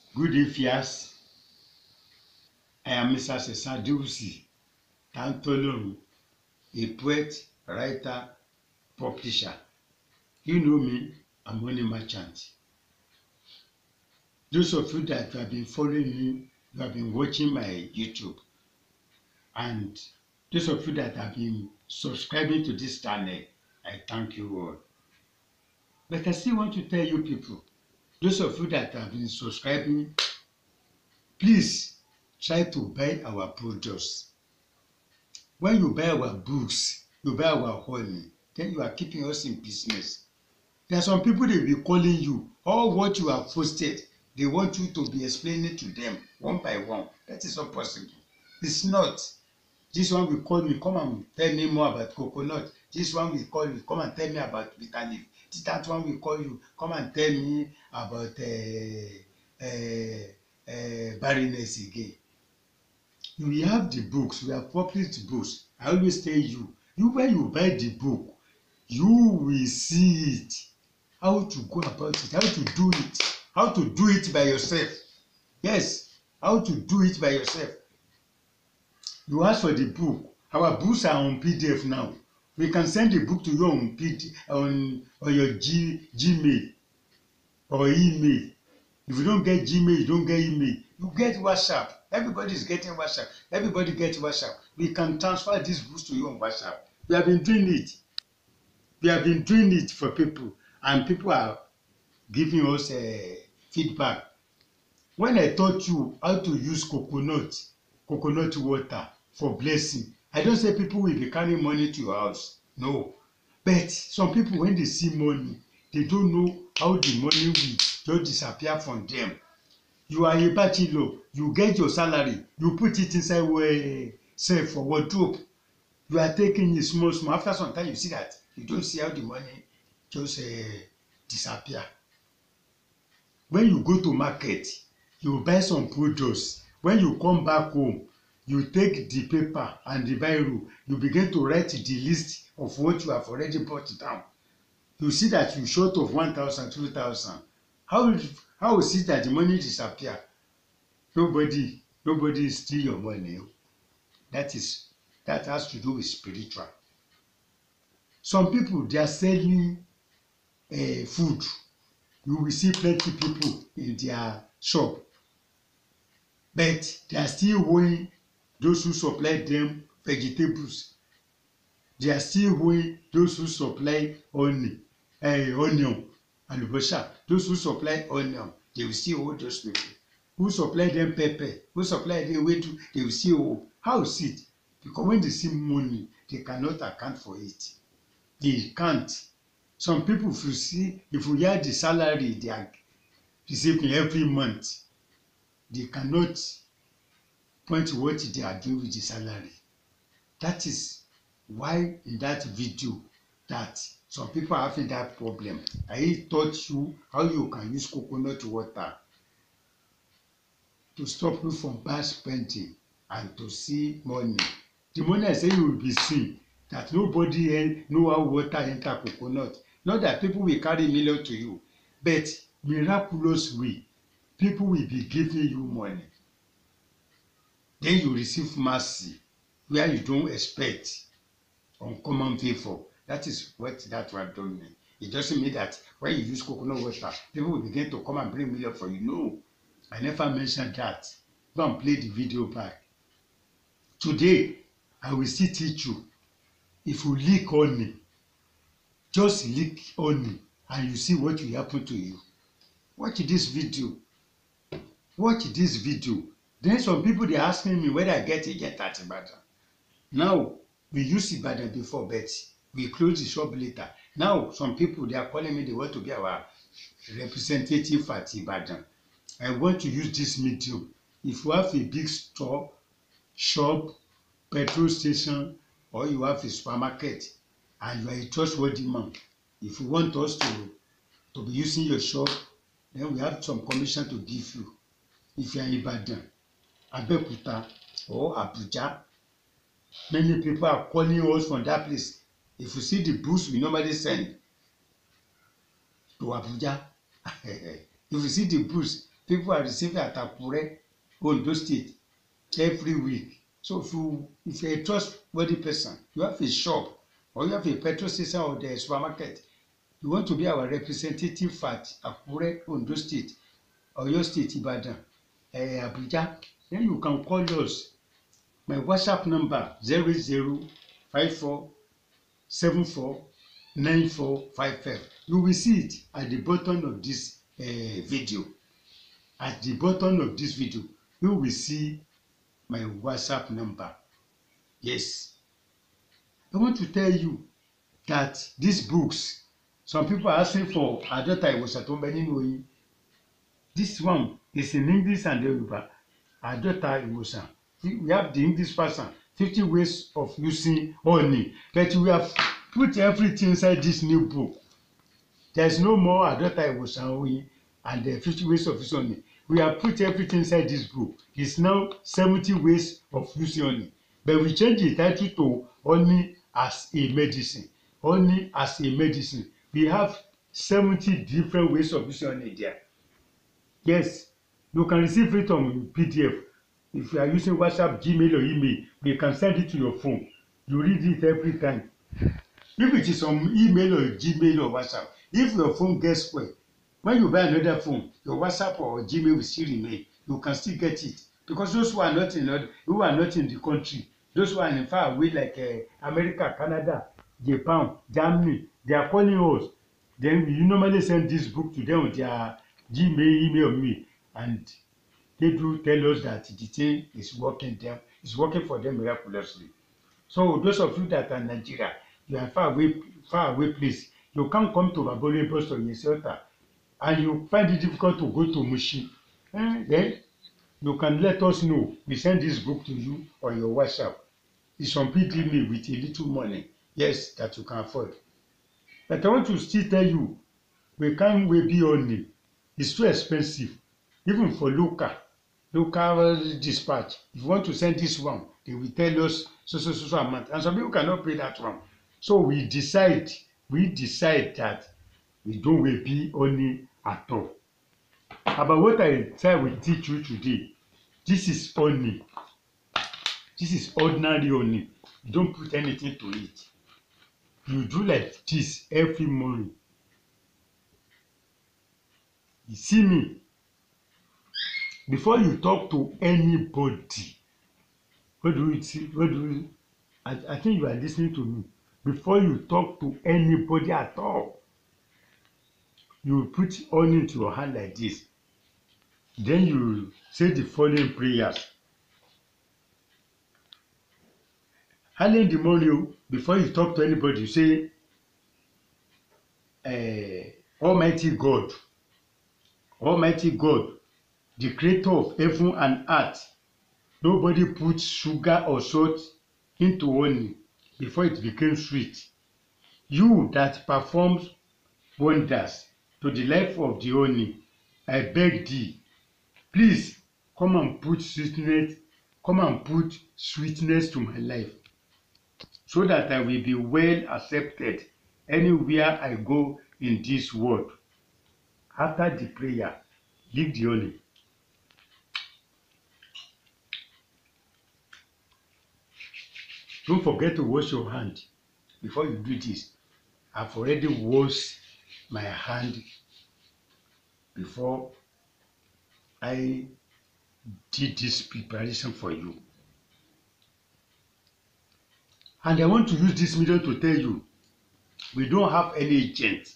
Good evenings. I am Mr. Sesa Dewusi Tantolorun, a poet, writer, publisher. You know me, I'm money merchant. Those of you that have been following me, you have been watching my YouTube. And those of you that have been subscribing to this channel, I thank you all. But I still want to tell you people, those of you that have been subscribing, please try to buy our products. When you buy our books, you buy our honey, then you are keeping us in business. There are some people, they will be calling you. All what you have posted, they want you to be explaining to them one by one. That is not possible. It's not. This one will call me, come and tell me more about coconut. This one will call you, come and tell me about bitter leaf. That one will call you, come and tell me about barrenness again. We have the books, we have published books. I always tell you, when you buy the book, you will see it, how to go about it, how to do it by yourself. Yes, how to do it by yourself. You ask for the book. Our books are on PDF now. We can send the book to you on PDF, on your Gmail or email. If you don't get Gmail, you don't get email. You get WhatsApp. Everybody is getting WhatsApp. Everybody gets WhatsApp. We can transfer these books to you on WhatsApp. We have been doing it. We have been doing it for people, and people are giving us feedback. When I taught you how to use coconut water for blessing, I don't say people will be carrying money to your house. No. But some people, when they see money, they don't know how the money will just disappear from them. You are a bachelor, you get your salary, you put it inside safe for wardrobe. You are taking it small. After some time, you see that you don't see how the money just disappear. When you go to market, you buy some products. When you come back home, you take the paper and the biro, you begin to write the list of what you have already bought down. You see that you short of 1,000, 2,000. How is it that the money disappear? Nobody steal your money. That has to do with spiritual. Some people, they are selling food. You will see plenty people in their shop, but they are still owing those who supply them vegetables. They are still owing those who supply onion, alubosha. Those who supply onion, they will still owe those people. Who supply them pepper, who supply them ewedu, they will still owe. How is it? Because when they see money, they cannot account for it. They can't. Some people, if you hear the salary they are receiving every month, they cannot point to what they are doing with the salary. That is why in that video that some people are having that problem. I taught you how you can use coconut water to stop you from bad spending and to see money. The money I say you will be seeing, that nobody know how water enter coconut. Not that people will carry million to you, but miraculous way, people will be giving you money. Then you receive mercy where you don't expect, uncommon favor. That is what that one don't mean. It doesn't mean that when you use coconut water, people will begin to come and bring million for you. No, I never mentioned that. Go and play the video back. Today, I will still teach you. If you lick honey, just lick honey, and you see what will happen to you. Watch this video. Watch this video. Then some people, they asking me whether I get agent at Ibadan. Now, we used Ibadan before, but we close the shop later. Now, some people, they are calling me, they want to be our representative at Ibadan. I want to use this medium. If you have a big store, shop, petrol station, or you have a supermarket, and you are a trustworthy man, if you want us to be using your shop, then we have some commission to give you. If you are in Ibadan, Abeokuta, or Abuja, many people are calling us from that place. If you see the boost we normally send to Abuja, if you see the boost, people are receiving at Akure, Ondo State, every week. So if you're a trustworthy person, you have a shop or you have a petrol station or the supermarket, you want to be our representative at Akure, Ondo State, Oyo State, Ibadan, Abuja, then you can call us. My WhatsApp number 0054749455. You will see it at the bottom of this video. At the bottom of this video, you will see my WhatsApp number. Yes. I want to tell you that these books, some people are asking for Àádọ́ta Ìwòsàn tó ń bẹ nínú oyin. This one is in English and Yoruba. Àádọ́ta Ìwòsàn. We have the English version, 50 ways of using honey. But we have put everything inside this new book. There's no more Àádọ́ta Ìwòsàn oyin and the 50 ways of using honey. We have put everything inside this book. It's now 70 ways of using honey. But we change the title to Honey as a Medicine. Honey as a Medicine. We have 70 different ways of using honey there. Yes, you can receive it on PDF. If you are using WhatsApp, Gmail, or email, we can send it to your phone. You read it every time. If it is on email or Gmail or WhatsApp, if your phone gets spoiled, when you buy another phone, your WhatsApp or Gmail will still remain. You can still get it. Because those who are not in the country, those who are in far away like America, Canada, Japan, Germany, they are calling us. Then we normally send this book to them on their Gmail, email me, and they do tell us that the thing is working for them miraculously. So those of you that are in Nigeria, you are far away place, you can't come to Babole Bus or Yesota, and you find it difficult to go to Mushi. Then you can let us know. We send this book to you on your WhatsApp. It's on PDF with a little money, yes, that you can afford. But I want to still tell you, we can't be only. It's too expensive, even for local dispatch. If you want to send this one, they will tell us so amount, and some people cannot pay that one. So we decide that we don't will be only at all. About what I will teach you today, this is honey. This is ordinary honey. You don't put anything to it. You do like this every morning. You see me? Before you talk to anybody, what do you see? I think you are listening to me. Before you talk to anybody at all, you put honey into your hand like this. Then you say the following prayers. Early in the morning, before you talk to anybody, you say, Almighty God, the creator of heaven and earth, nobody puts sugar or salt into honey before it became sweet. You that performs wonders to the life of the honey, I beg thee, please come and put sweetness to my life, so that I will be well accepted anywhere I go in this world. After the prayer, leave the honey. Don't forget to wash your hand before you do this. I've already washed my hand before I did this preparation for you. And I want to use this video to tell you, we don't have any agent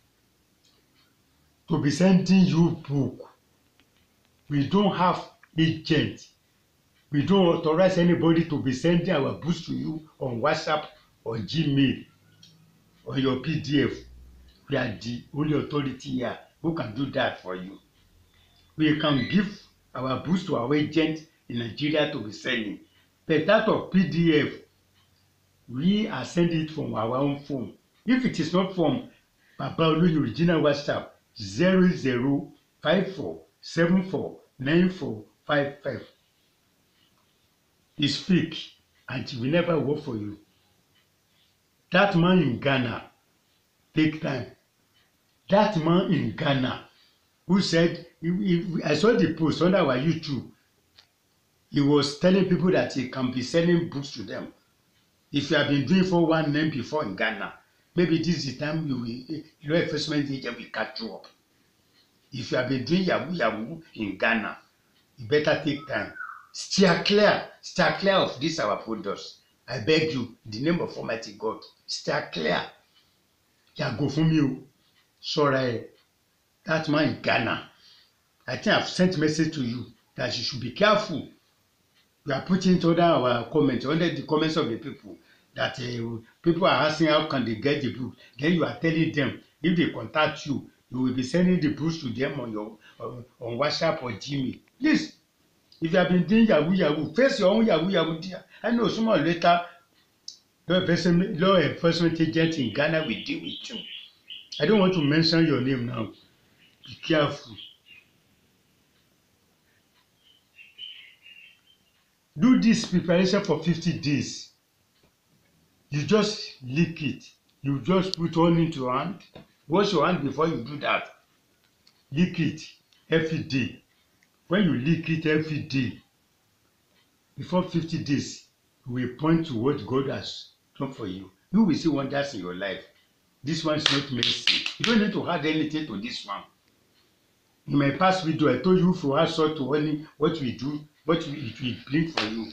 to be sending you book. We don't have agent. We don't authorize anybody to be sending our books to you on WhatsApp or Gmail or your PDF. We are the only authority here who can do that for you. We can give our books to our agent in Nigeria to be selling. But that of PDF, we are sending it from our own phone. If it is not from Baba Oluyi original WhatsApp, 0054749455, is fake and it will never work for you. That man in Ghana, take time. That man in Ghana, who said, I saw the post on our YouTube. He was telling people that he can be selling books to them. If you have been doing 419 before in Ghana, maybe this is the time law enforcement agent will catch you up. If you have been doing Yahoo in Ghana, you better take time. Steer clear of this our products. I beg you, in the name of Almighty God, steer clear. Yàgò fún mi o, ṣọ́ra ẹ. That man in Ghana, I think I've sent message to you that you should be careful. We are putting it under our comments, under the comments of the people, that people are asking how can they get the book. Then you are telling them, if they contact you, you will be sending the books to them on your on WhatsApp or Gmail. Please, if you have been doing Yahoo, face your own Yahoo there. I know sooner or later, law enforcement agent in Ghana will deal with you. I don't want to mention your name now. Be careful. Do this preparation for 50 days. You just lick it. You just put on into your hand. Wash your hand before you do that. Lick it every day. When you lick it every day, before 50 days, you will point to what God has done for you. You will see wonders in your life. This one is not messy. You don't need to add anything to this one. In my past video, I told you if you add salt to honey, what we do, it will bring for you.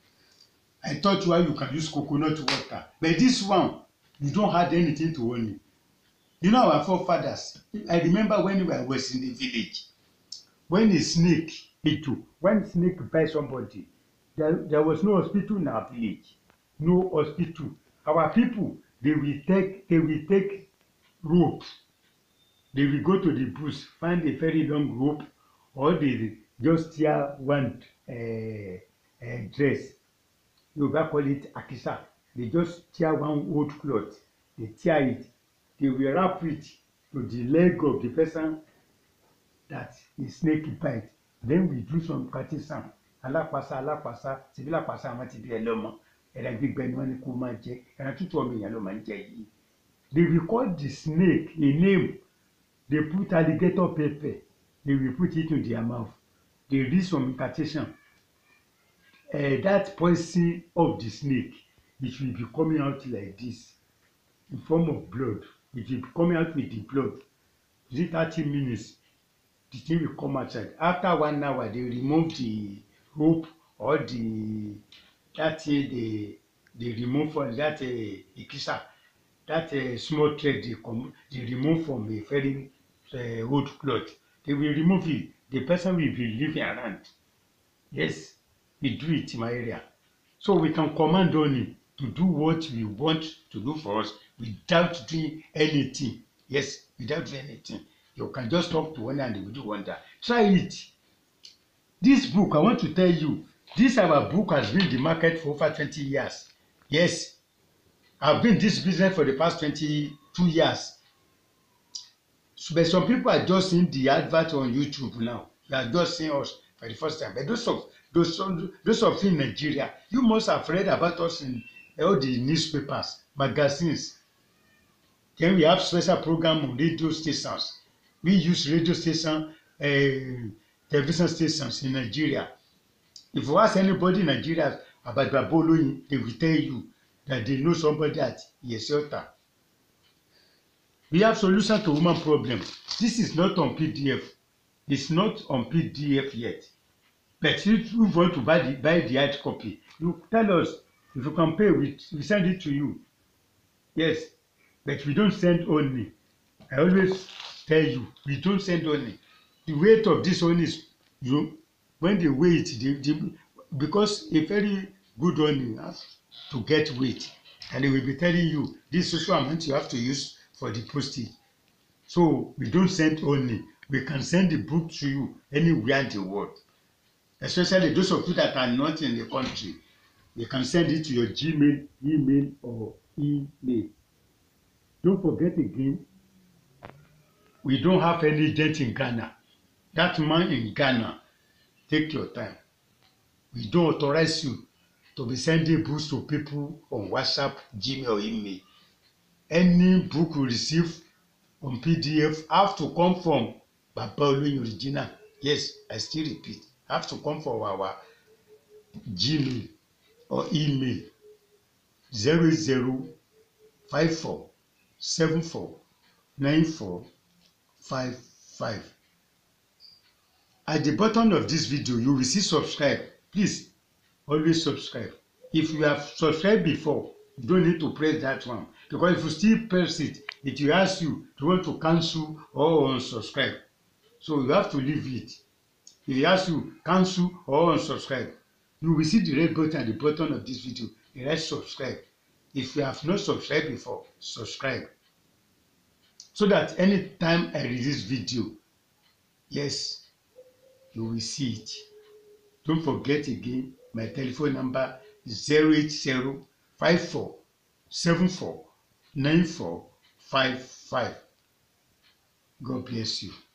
I taught you how you can use coconut water. But this one, you don't add anything to honey. You know our forefathers. I remember when I was in the village, when a snake bites somebody, there was no hospital in our village. No hospital. Our people, they will take rope. They will go to the bush, find a very long rope, or they just tear one dress. You call it akisa. They just tear one old cloth. They tear it. They will wrap it to the leg of the person that is snake bite. Then we do some practicing. Alápàsà, síbí lápàsà àwọn ti bí ẹ lọ́mọ. Ẹ̀rọ gbígbẹ ni wọ́n ní kó máa jẹ. Ẹ̀rọ tútù ọmọ èèyàn ló máa ń jẹ yìí. They will call the snake a name. They put alligator pepper. They will put it in their mouth. They read some incantation. That poison of the snake, it will be coming out like this, in form of blood. It will be coming out with the blood. Within 30 minutes, the thing will come outside. After 1 hour, they remove the rope or that thing they remove from that ikisa, that small thread they remove from a very old cloth. They will remove it. The person will be living around. Yes, we do it in my area. So we can command only to do what we want to do for us without doing anything. Yes, without doing anything. You can just talk to one and they will do wonder. Try it. This book, I want to tell you, this our book has been in the market for over 20 years. Yes, I've been in this business for the past 22 years. But some people are just seeing the advert on YouTube now. They are just seeing us for the first time. But those of you in Nigeria, you must have read about us in all the newspapers, magazines. Then we have special program on radio stations. We use radio station, television stations in Nigeria. If you ask anybody in Nigeria about Baboloyin, they will tell you that they know somebody at Yesota. We have solution to woman problem. This is not on PDF. It's not on PDF yet. But if you want to buy the hard copy, you tell us. If you can pay, we send it to you. Yes, but we don't send only. I always tell you, we don't send only. The weight of this one is, when they weigh it, because a very good one has to get weight, and they will be telling you this social amount you have to use for the postage. So we don't send only. We can send the book to you anywhere in the world. Especially those of you that are not in the country. You can send it to your Gmail, email, or email. Don't forget again, we don't have any agent in Ghana. That man in Ghana, take your time. We don't authorize you to be sending books to people on WhatsApp, Gmail, or email. Any book you receive on PDF have to come from Baba Oloyin Original. Yes, I still repeat. Have to come for our Gmail or email 0054749455. At the bottom of this video, you will see subscribe. Please always subscribe. If you have subscribed before, you don't need to press that one, because if you still press it, it will ask you to want to cancel or unsubscribe. So you have to leave it. If it asks you cancel or unsubscribe, you will see the red button at the bottom of this video. The red subscribe. If you have not subscribed before, subscribe, so that anytime I release video, yes, you will see it. Don't forget again, my telephone number is 08054749455. God bless you.